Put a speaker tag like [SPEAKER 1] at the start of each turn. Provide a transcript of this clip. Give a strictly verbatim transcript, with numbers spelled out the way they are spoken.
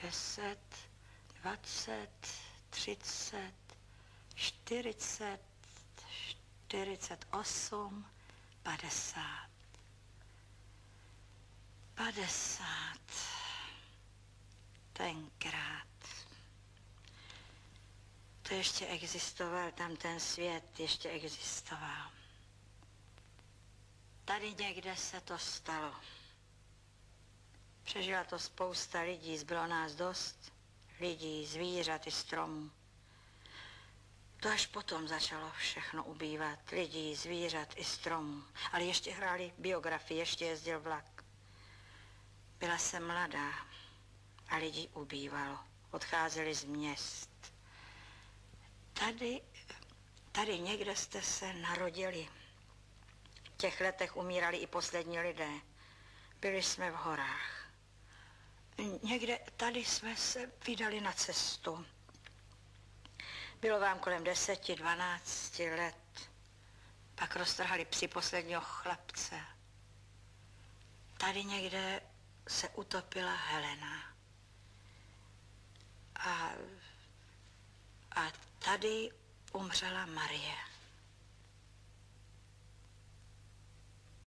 [SPEAKER 1] deset, dvacet, třicet, čtyřicet, čtyřicet osm, padesát. Padesát. Tenkrát. To ještě existoval, tam ten svět ještě existoval. Tady někde se to stalo. Přežila to spousta lidí, zbylo nás dost lidí, zvířat i stromů. To až potom začalo všechno ubývat, lidí, zvířat i stromů. Ale ještě hráli biografii, ještě jezdil vlak. Byla jsem mladá a lidí ubývalo, odcházeli z měst. Tady, tady někde jste se narodili. V těch letech umírali i poslední lidé. Byli jsme v horách. Někde tady jsme se vydali na cestu. Bylo vám kolem deseti, dvanácti let. Pak roztrhali psi posledního chlapce. Tady někde se utopila Helena. A, a tady umřela Marie.